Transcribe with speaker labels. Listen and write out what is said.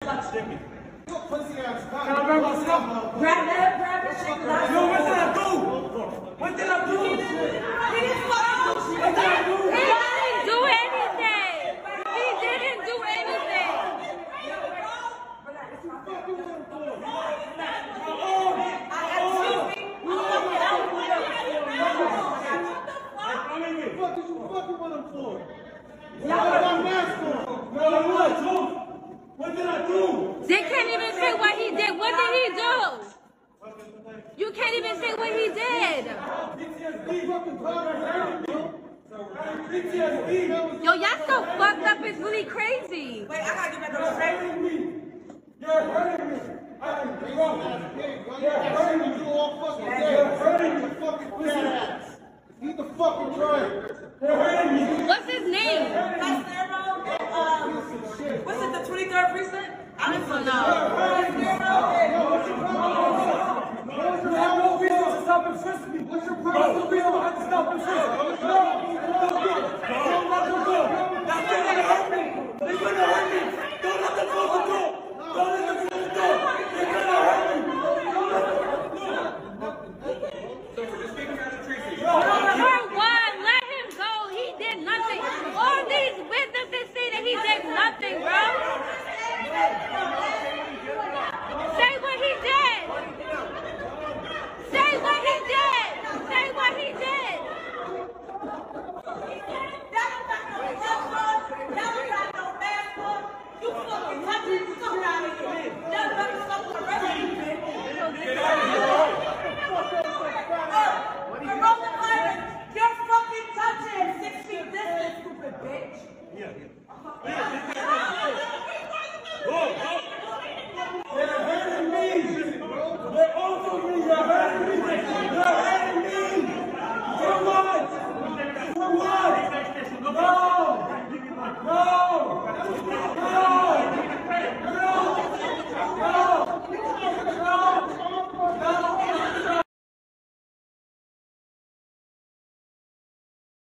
Speaker 1: Pussy ass.
Speaker 2: Can I grab myself?
Speaker 3: Grab it, shake it out.
Speaker 2: Yo, what did I do? What did I do?
Speaker 3: He didn't
Speaker 2: What did I do?
Speaker 4: He didn't do anything. He didn't do anything.
Speaker 1: What did you fucking with him for? Y'all got my mask on.
Speaker 2: No, what? What did I do?
Speaker 4: They can't even say what he did. What did he do? You can't even say what he did. Yo, y'all so fucked up. It's really crazy.
Speaker 3: Wait, I gotta get back on the stage.
Speaker 2: You're hurting me.
Speaker 1: You're hurting me. You all fucking dead. You're hurting me. Fucking dead ass. Eat the fucking drink.
Speaker 2: You're hurting me.
Speaker 4: What's his name?
Speaker 3: What's it, the 23rd precinct?
Speaker 4: I don't know.
Speaker 2: You have no reason to stop and frisk me. What's your problem? No reason to stop and frisk me. No. Don't let them go. That's gonna hurt me. They're gonna hurt me.